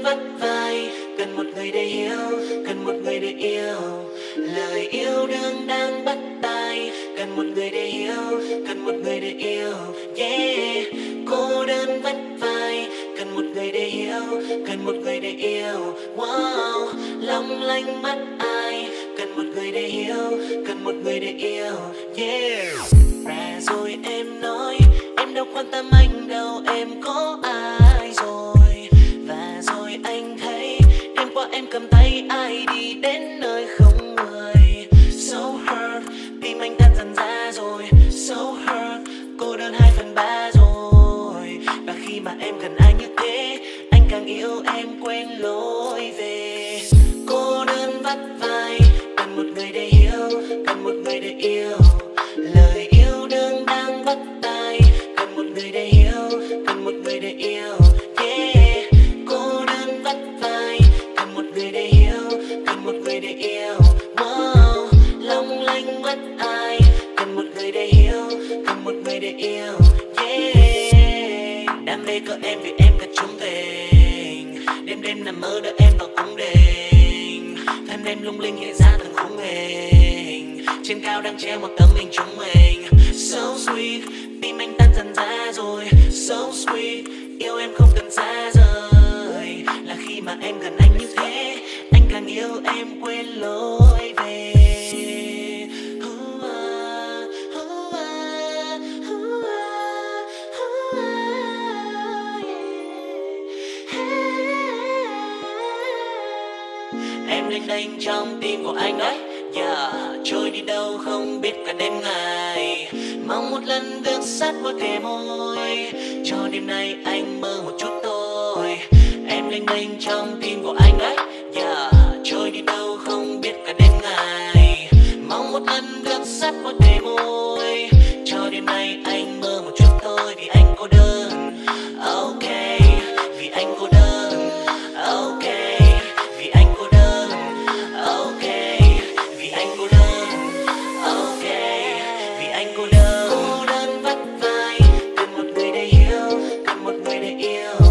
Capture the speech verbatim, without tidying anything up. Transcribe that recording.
đơn vắt vai, cần một người để hiểu, cần một người để yêu. Lời yêu đương đang bắt tay, cần một người để hiểu, cần một người để yêu. Yeah, cô đơn vắt vai, cần một người để hiểu, cần một người để yêu. Wow, long lanh mắt ai, cần một người để hiểu, cần một người để yêu. Yeah, và rồi em nói em đâu quan tâm anh đâu, em có ai rồi. Và rồi anh thấy đêm qua em cầm tay ai đi đến nơi không người. So hurt, tim anh tan dần ra rồi. So hurt, cô đơn hai phần ba rồi. Và khi mà em gần anh như thế, anh càng yêu em quên lối về. Cô đơn vắt vai, cần một người để hiểu, cần một người để yêu. Lời yêu đương đang bắt tay, cần một người để hiểu, cần một người để yêu. Yeah, cô đơn vắt vai, cần một người để hiểu, cần một người để yêu. Wow, long lanh mắt ai, cần một người để hiểu, cần một người để yêu. Yeah, đam mê có em vì em thật trung tình. Đêm đêm nằm mơ đợi em vào cung đình. Thân em lung linh hiện ra từng khung hình. Trên cao đang treo một tấm hình chúng mình. So sweet, tim anh tan dần ra rồi. So sweet, yêu em không cần xa rời. Là khi mà em gần anh như thế, anh càng yêu em quên lối về. Em lênh đênh trong tim của anh ấy, yeah. Trôi đi đâu không biết cả đêm ngày. Mong một lần được sát môi kề môi, cho đêm nay anh mơ một chút thôi. Em lênh đênh trong tim của anh ấy, yeah. Trôi đi đâu không biết cả đêm ngày. Mong một lần được sát môi kề môi, cho đêm nay anh mơ một chút thôi. Vì anh cô đơn, ok. Vì anh cô đơn, ok. Vì anh cô đơn, ok. Vì anh cô đơn, ok. Vì anh cô đơn. Cô đơn vắt vai, cần một người để hiểu, cần một người để yêu.